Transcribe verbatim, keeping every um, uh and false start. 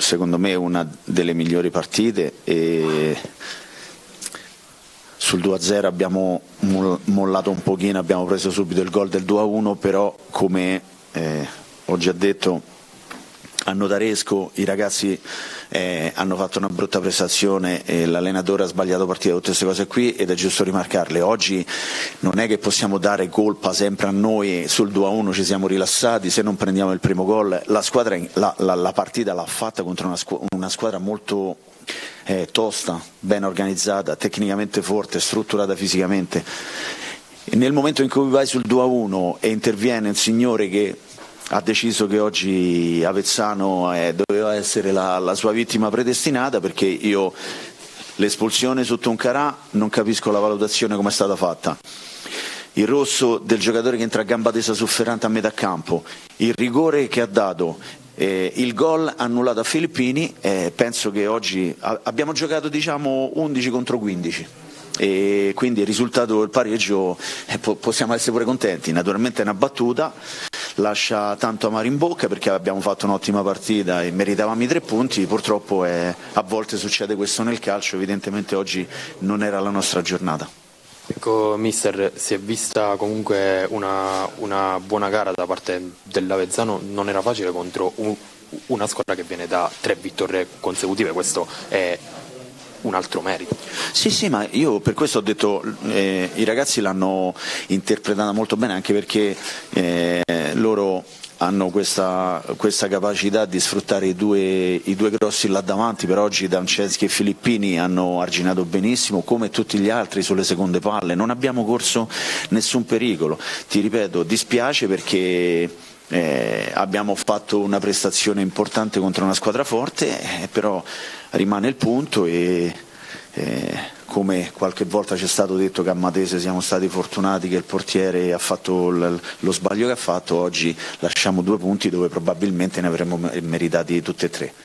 secondo me una delle migliori partite e sul due a zero abbiamo mollato un pochino, abbiamo preso subito il gol del due a uno, però come eh, ho già detto a Notaresco i ragazzi eh, hanno fatto una brutta prestazione e l'allenatore ha sbagliato partita, tutte queste cose qui, ed è giusto rimarcarle. Oggi non è che possiamo dare colpa sempre a noi, sul due a uno ci siamo rilassati, se non prendiamo il primo gol la, squadra, la, la, la partita l'ha fatta contro una, squ- una squadra molto eh, tosta, ben organizzata, tecnicamente forte, strutturata fisicamente. E nel momento in cui vai sul due a uno e interviene un signore che ha deciso che oggi Avezzano eh, doveva essere la, la sua vittima predestinata, perché io l'espulsione su Toncarà non capisco la valutazione come è stata fatta, il rosso del giocatore che entra a gamba tesa su Ferrante a metà campo, il rigore che ha dato, eh, il gol annullato a Filippini, eh, penso che oggi a- abbiamo giocato diciamo undici contro quindici. E quindi il risultato del pareggio eh, po- possiamo essere pure contenti. Naturalmente è una battuta, lascia tanto amaro in bocca perché abbiamo fatto un'ottima partita e meritavamo i tre punti. Purtroppo è, a volte succede questo nel calcio, evidentemente oggi non era la nostra giornata. Ecco, mister, si è vista comunque una, una buona gara da parte dell'Avezzano, non era facile contro un, una squadra che viene da tre vittorie consecutive, questo è un altro merito. Sì, sì, ma io per questo ho detto eh, i ragazzi l'hanno interpretata molto bene, anche perché eh, loro hanno questa, questa capacità di sfruttare i due, i due grossi là davanti. Per oggi Danceschi e Filippini hanno arginato benissimo, come tutti gli altri sulle seconde palle, non abbiamo corso nessun pericolo. Ti ripeto, dispiace perché Eh, abbiamo fatto una prestazione importante contro una squadra forte, eh, però rimane il punto e eh, come qualche volta ci è stato detto che a Matese siamo stati fortunati che il portiere ha fatto l- lo sbaglio che ha fatto, oggi lasciamo due punti dove probabilmente ne avremmo meritati tutti e tre.